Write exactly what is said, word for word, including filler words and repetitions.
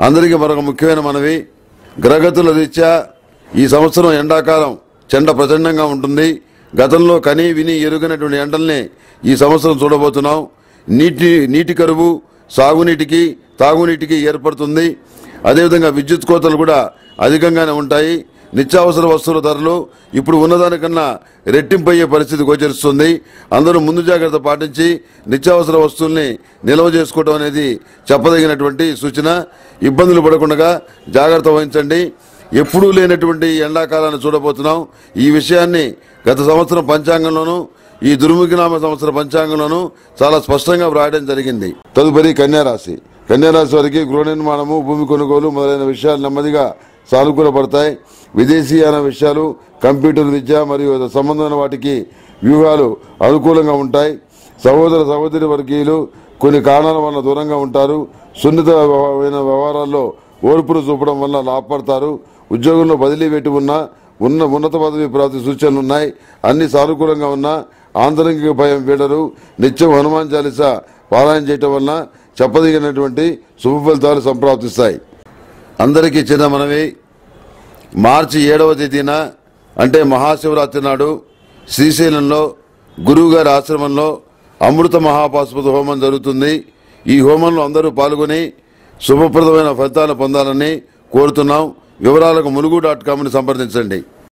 అందరికీ మరొక ముఖ్యమైన మనవి, గ్రహగతుల రీత్యా ఈ సంవత్సరం ఎండాకాలం చెండ ప్రచండంగా ఉంటుంది. గతంలో కని విని ఎరుగనటువంటి ఎండల్ని ఈ సంవత్సరం చూడబోతున్నాం. నీటి నీటి కరువు సాగునీటికి తాగునీటికి ఏర్పడుతుంది. అదేవిధంగా విద్యుత్ కోతలు కూడా అధికంగానే ఉంటాయి. నిత్యావసర వస్తువుల ధరలు ఇప్పుడు ఉన్నదానికన్నా రెట్టింపయ్యే పరిస్థితి గోచరిస్తుంది. అందరూ ముందు జాగ్రత్త పాటించి నిత్యావసర వస్తువుల్ని నిల్వ చేసుకోవడం అనేది చెప్పదగినటువంటి సూచన. ఇబ్బందులు పడకుండా జాగ్రత్త వహించండి. ఎప్పుడూ లేనటువంటి ఎండాకాలాన్ని చూడబోతున్నాం. ఈ విషయాన్ని గత సంవత్సరం పంచాంగంలోనూ ఈ దుర్ముఖనామ సంవత్సర పంచాంగంలోనూ చాలా స్పష్టంగా వ్రాయడం జరిగింది. తదుపరి కన్యారాశి. కన్యారాశి వారికి గృహ నిర్మాణము, భూమి కొనుగోలు మొదలైన విషయాలు నెమ్మదిగా సానుకూలపడతాయి. విదేశీయాన విషయాలు, కంప్యూటర్ విద్య మరియు సంబంధమైన వాటికి వ్యూహాలు అనుకూలంగా ఉంటాయి. సహోదర సహోదరి వర్గీయులు కొన్ని కారణాల వల్ల దూరంగా ఉంటారు. సున్నితమైన వ్యవహారాల్లో ఓర్పును చూపడం వల్ల లాభపడతారు. ఉద్యోగంలో బదిలీ పెట్టి ఉన్న ఉన్న ఉన్నత పదవి ప్రాప్తి సూచనలు ఉన్నాయి. అన్ని సానుకూలంగా ఉన్నా ఆంతరిక భయం వీడరు. నిత్యం హనుమాన్ చాలీసా పారాయణ చేయటం వల్ల చెప్పదగినటువంటి శుభ ఫలితాలు సంప్రాప్తిస్తాయి. అందరికీ చిన్న మనవి, మార్చి ఏడవ తేదీన అంటే మహాశివరాత్రి నాడు శ్రీశైలంలో గురువుగారి ఆశ్రమంలో అమృత మహాపాశుపత హోమం జరుగుతుంది. ఈ హోమంలో అందరూ పాల్గొని శుభప్రదమైన ఫలితాలు పొందాలని కోరుతున్నాం. వివరాలకు ములుగు డాట్ కామ్ని సంప్రదించండి.